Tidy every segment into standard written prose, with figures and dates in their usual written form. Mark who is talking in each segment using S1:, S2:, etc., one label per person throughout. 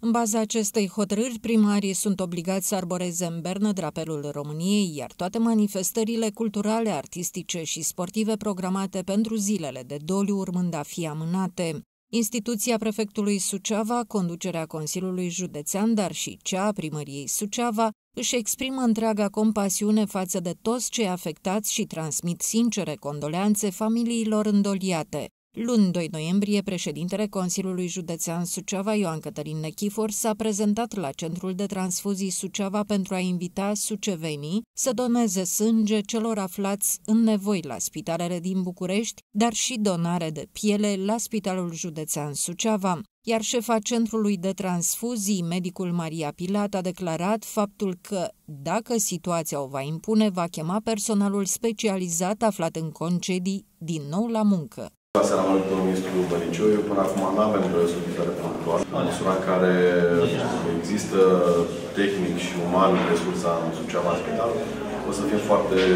S1: În baza acestei hotărâri, primarii sunt obligați să arboreze în bernă drapelul României, iar toate manifestările culturale, artistice și sportive programate pentru zilele de doliu urmând a fi amânate. Instituția prefectului Suceava, conducerea Consiliului Județean, dar și cea a primăriei Suceava, își exprimă întreaga compasiune față de toți cei afectați și transmit sincere condoleanțe familiilor îndoliate. Luni, 2 noiembrie, președintele Consiliului Județean Suceava, Ioan Cătălin Nechifor, s-a prezentat la Centrul de Transfuzii Suceava pentru a invita sucevenii să doneze sânge celor aflați în nevoi la spitalele din București, dar și donare de piele la Spitalul Județean Suceava. Iar șefa Centrului de Transfuzii, medicul Maria Pilat, a declarat faptul că, dacă situația o va impune, va chema personalul specializat aflat în concedii din nou la muncă.
S2: La seara mă domnul ministru Bănicioiu, până acum nu avem solicitare punctuală. În măsura în care există tehnic și uman resursa în Suceava în spital, o să fim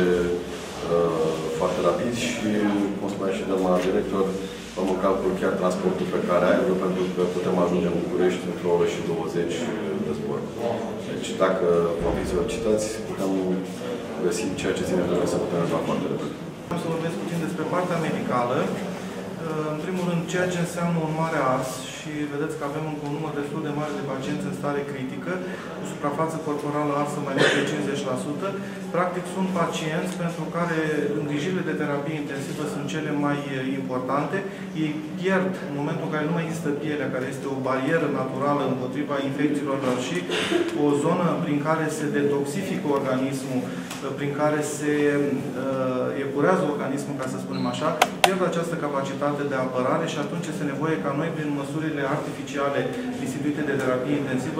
S2: foarte rapizi și, cum spunea și doamna director, luăm în calcul chiar transportul pe care aerul, pentru că putem ajunge în București într-o oră și 20 de zbor. Deci, dacă vom fi solicitați, putem găsi ceea ce ține de noi să putem ajunge foarte repede.
S3: Am să vorbesc puțin despre partea medicală. În primul rând, ceea ce înseamnă un mare ars și vedeți că avem un număr destul de mare de pacienți în stare critică, cu suprafață corporală arsă mai mult de 50%. Practic, sunt pacienți pentru care îngrijirile de terapie intensivă sunt cele mai importante. Ei pierd, în momentul în care nu mai există pielea, care este o barieră naturală împotriva infecțiilor, dar și o zonă prin care se detoxifică organismul, prin care se epurează organismul, ca să spunem așa, pierd această capacitate de apărare și atunci este nevoie ca noi, prin măsurile artificiale instituite de terapie intensivă,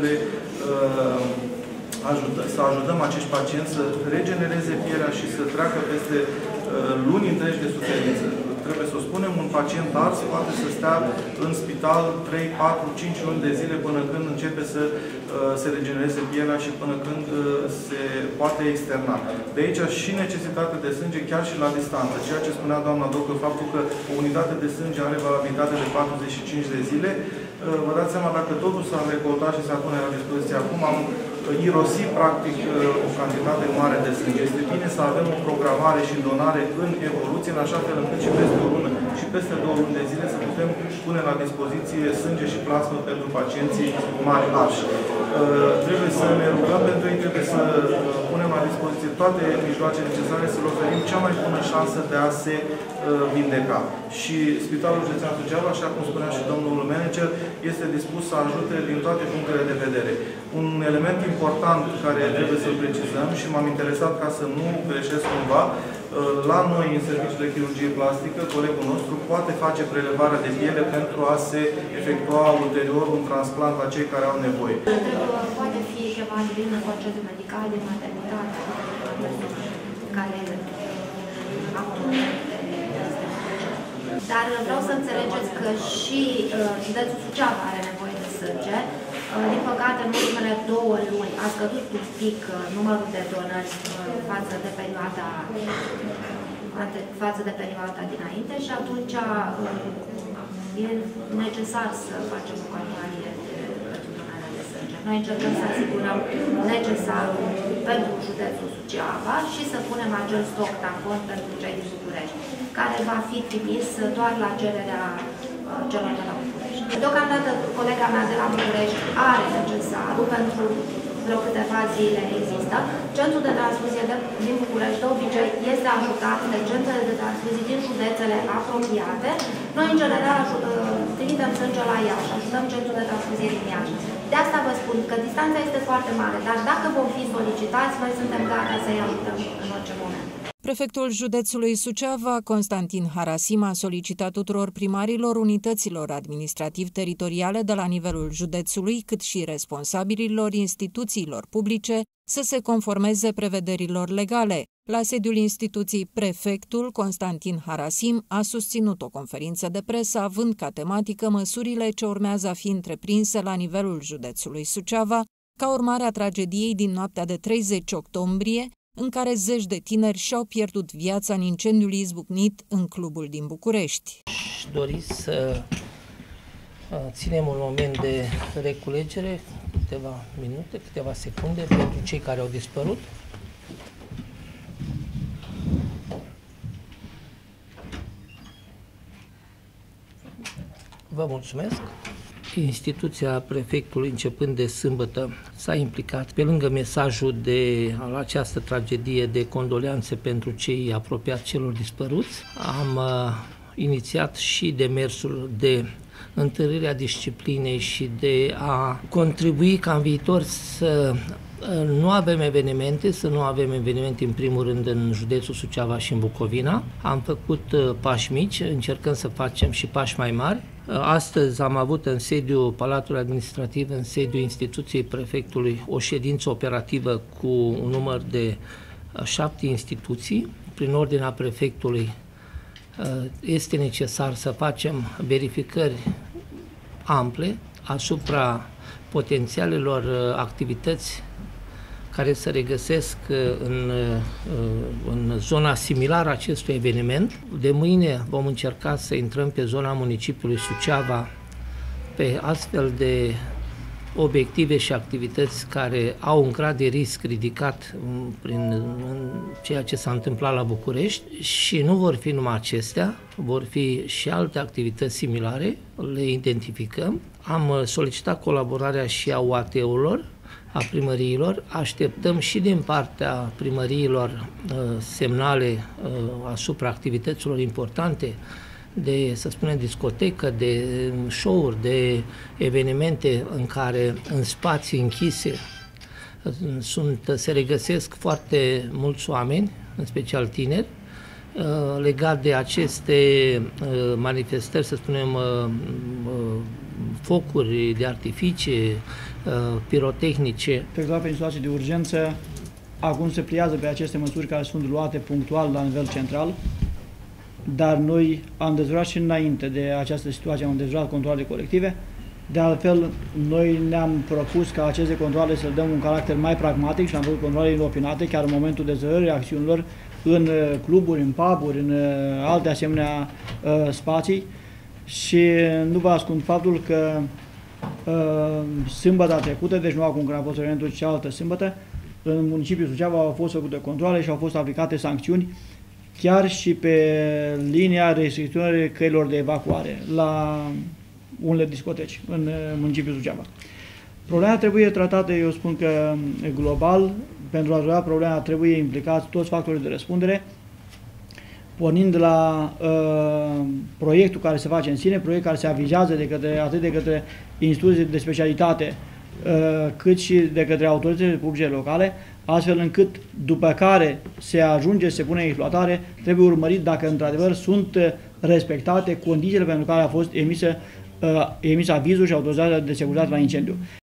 S3: să ajutăm acești pacienți să regenereze pielea și să treacă peste luni întregi de suferință. Trebuie să o spunem, un pacient ars poate să stea în spital 3, 4, 5 luni de zile până când începe să se regenereze pielea și până când se poate externa. De aici și necesitatea de sânge chiar și la distanță. Ceea ce spunea doamna doctor, faptul că o unitate de sânge are valabilitate de 45 de zile, vă dați seama, dacă totul s-ar recolta și s-ar pune la dispoziție acum, am irosit practic o cantitate mare de sânge. Este bine să avem o programare și donare în evoluție, în așa fel încât și peste o lună și peste 2 luni de zile să putem pune la dispoziție sânge și plasmă pentru pacienții mari arși. Trebuie să ne rugăm pentru ei, trebuie să punem la dispoziție toate mijloacele necesare, să le oferim cea mai bună șansă de a se vindeca. Și Spitalul Județean Suceava, așa cum spunea și domnul manager, este dispus să ajute din toate punctele de vedere. Un element important care trebuie să-l precizăm și m-am interesat ca să nu greșesc cumva, la noi, în serviciul de chirurgie plastică, colegul nostru poate face prelevarea de piele pentru a se efectua ulterior un transplant la cei care au nevoie.
S4: Poate fi ceva din concediu medical, din maternitate, care dar vreau să înțelegeți că și județul Suceava are nevoie de sânge. Din păcate, în ultimele 2 luni a scăzut un pic numărul de donări față de perioada dinainte și atunci e necesar să facem o campanie pentru donarea de sânge. Noi încercăm să asigurăm necesarul pentru județul Suceava și să punem acel stoc tampon pentru cei din București, care va fi trimis doar la cererea celor de la București. Deocamdată, colega mea de la București are necesarul pentru vreo câteva zile există. Centrul de transfuzie din București, de obicei, este ajutat de centrele de transfuzie din județele apropiate. Noi, în general, trimitem sânge la Iași, ajutăm centrul de transfuzie din Iași. De asta vă spun că distanța este foarte mare, dar dacă vom fi solicitați, noi suntem gata să-i ajutăm în orice moment.
S1: Prefectul județului Suceava, Constantin Harasim, a solicitat tuturor primarilor unităților administrativ-teritoriale de la nivelul județului, cât și responsabililor instituțiilor publice, să se conformeze prevederilor legale. La sediul instituției, prefectul Constantin Harasim a susținut o conferință de presă având ca tematică măsurile ce urmează a fi întreprinse la nivelul județului Suceava, ca urmare a tragediei din noaptea de 30 octombrie, în care zeci de tineri și-au pierdut viața în incendiul izbucnit în clubul din București.
S5: Aș dori să Ținem un moment de reculegere, câteva minute, câteva secunde pentru cei care au dispărut. Vă mulțumesc. Instituția prefectului, începând de sâmbătă, s-a implicat pe lângă mesajul de la această tragedie de condoleanțe pentru cei apropiați celor dispăruți. Am inițiat și demersul de întărirea disciplinei și de a contribui ca în viitor să nu avem evenimente, în primul rând în județul Suceava și în Bucovina. Am făcut pași mici, încercăm să facem și pași mai mari. Astăzi am avut în sediul Palatului Administrativ, în sediul instituției prefectului, o ședință operativă cu un număr de 7 instituții. Prin ordinea prefectului este necesar să facem verificări ample asupra potențialelor activități care se regăsesc în zona similară acestui eveniment. De mâine vom încerca să intrăm pe zona municipiului Suceava pe astfel de obiective și activități care au un grad de risc ridicat prin ceea ce s-a întâmplat la București și nu vor fi numai acestea, vor fi și alte activități similare, le identificăm. Am solicitat colaborarea și a UAT-urilor, a primăriilor, așteptăm și din partea primăriilor semnale asupra activităților importante de, să spunem, discotecă, de show-uri, de evenimente în care în spații închise se regăsesc foarte mulți oameni, în special tineri, legat de aceste manifestări, să spunem, focuri de artificii, pirotehnice.
S6: Pe situații de urgență, acum se pliază pe aceste măsuri care sunt luate punctual la nivel central, dar noi am dezvoltat și înainte de această situație, am dezvoltat controale colective. De altfel, noi ne-am propus ca aceste controale să le dăm un caracter mai pragmatic și am făcut controale inopinate, chiar în momentul dezvoltării acțiunilor, în cluburi, în pub-uri, în alte asemenea spații. Și nu vă ascund faptul că sâmbătă trecută, deci nu acum când a fost evenimentul, ci cealaltă sâmbătă, în municipiul Suceava au fost făcute controale și au fost aplicate sancțiuni chiar și pe linia restricționării căilor de evacuare la unele discoteci în municipiul Suceava. Problema trebuie tratată, eu spun că global. Pentru a rezolva problema trebuie implicați toți factorii de răspundere, pornind de la proiectul care se face în sine, proiect care se avizează atât de către instituții de specialitate, cât și de către autoritățile publice locale, astfel încât, după care se ajunge, se pune în exploatare, trebuie urmărit dacă într-adevăr sunt respectate condițiile pentru care a fost emis avizul și autorizația de securitate la incendiu.